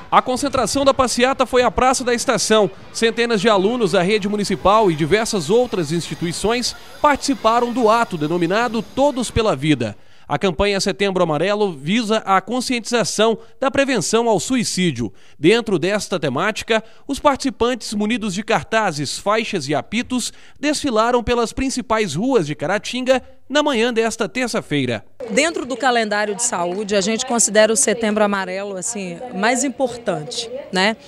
A concentração da passeata foi à Praça da Estação. Centenas de alunos da rede municipal e diversas outras instituições participaram do ato denominado Todos pela Vida. A campanha Setembro Amarelo visa a conscientização da prevenção ao suicídio. Dentro desta temática, os participantes munidos de cartazes, faixas e apitos desfilaram pelas principais ruas de Caratinga na manhã desta terça-feira. Dentro do calendário de saúde, a gente considera o Setembro Amarelo assim, mais importante, né?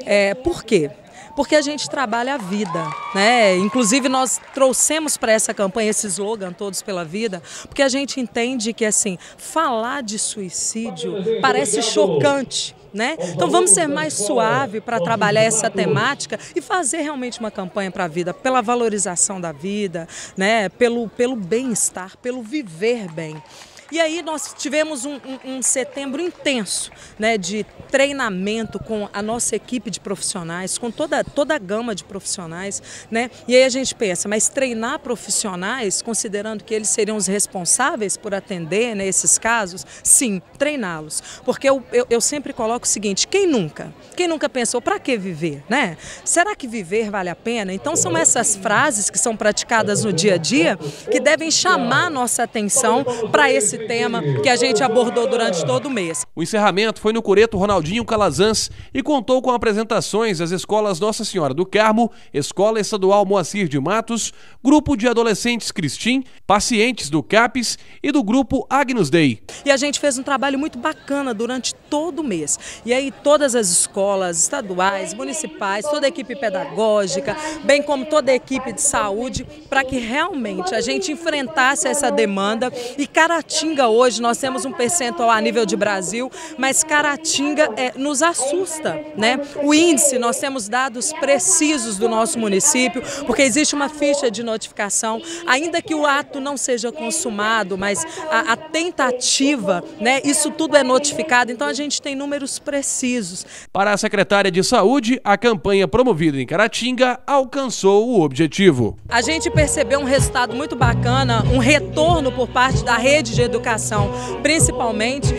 Por quê? Porque a gente trabalha a vida, né? Inclusive nós trouxemos para essa campanha esse slogan Todos pela Vida, porque a gente entende que assim, falar de suicídio parece chocante, né? Então vamos ser mais suave para trabalhar essa temática e fazer realmente uma campanha para a vida, pela valorização da vida, né? Pelo bem-estar, pelo viver bem. E aí nós tivemos um setembro intenso, né, de treinamento com a nossa equipe de profissionais, com toda a gama de profissionais, né? E aí a gente pensa, mas treinar profissionais, considerando que eles seriam os responsáveis por atender, né, esses casos? Sim, treiná-los. Porque eu sempre coloco o seguinte, quem nunca pensou, para que viver, né? Será que viver vale a pena? Então são essas frases que são praticadas no dia a dia que devem chamar nossa atenção para esse tema que a gente abordou durante todo o mês. O encerramento foi no Coreto Ronaldinho Calazans e contou com apresentações das escolas Nossa Senhora do Carmo, Escola Estadual Moacir de Matos, Grupo de Adolescentes Cristim, pacientes do CAPES e do Grupo Agnus Dei. E a gente fez um trabalho muito bacana durante todo o mês. E aí todas as escolas estaduais, municipais, toda a equipe pedagógica, bem como toda a equipe de saúde, para que realmente a gente enfrentasse essa demanda. E Caratinga hoje nós temos um percentual a nível de Brasil, mas Caratinga nos assusta, né? O índice, nós temos dados precisos do nosso município, porque existe uma ficha de notificação, ainda que o ato não seja consumado, mas a tentativa, né? Isso tudo é notificado, então a gente tem números precisos. Para a secretária de Saúde, a campanha promovida em Caratinga alcançou o objetivo. A gente percebeu um resultado muito bacana, um retorno por parte da rede de educação, principalmente,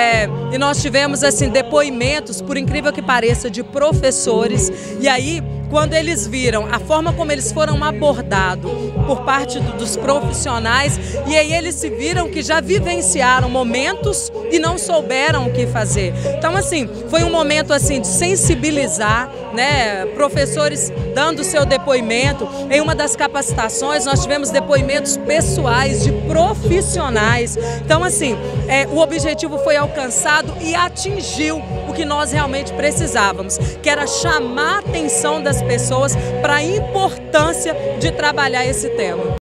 e nós tivemos assim depoimentos, por incrível que pareça, de professores, e aí quando eles viram a forma como eles foram abordados por parte dos profissionais, e aí eles se viram que já vivenciaram momentos e não souberam o que fazer. Então assim, foi um momento assim de sensibilizar, né, professores dando seu depoimento. Em uma das capacitações nós tivemos depoimentos pessoais de profissionais. Então assim, o objetivo foi alcançado e atingiu o que nós realmente precisávamos, que era chamar a atenção das pessoas para a importância de trabalhar esse tema.